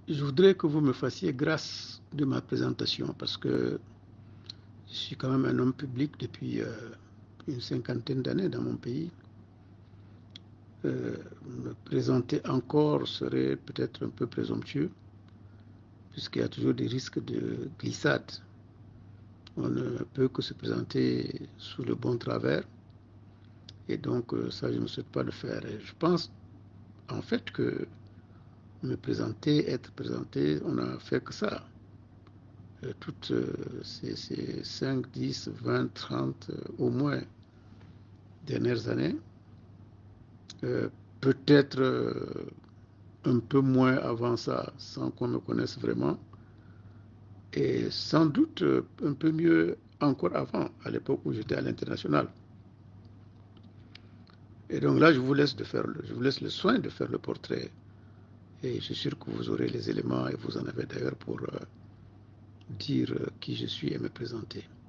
Je voudrais que vous me fassiez grâce de ma présentation parce que je suis quand même un homme public depuis une cinquantaine d'années dans mon pays. Me présenter encore serait peut-être un peu présomptueux puisqu'il y a toujours des risques de glissade. On ne peut que se présenter sous le bon travers et donc ça, je ne souhaite pas le faire. Et je pense en fait que me présenter, être présenté, on n'a fait que ça. Toutes ces 5, 10, 20, 30, au moins dernières années, euh, peut-être un peu moins avant ça, sans qu'on me connaisse vraiment, et sans doute un peu mieux encore avant, à l'époque où j'étais à l'international. Et donc là, je vous laisse le soin de faire le portrait. Et je suis sûr que vous aurez les éléments, et vous en avez d'ailleurs pour dire qui je suis et me présenter.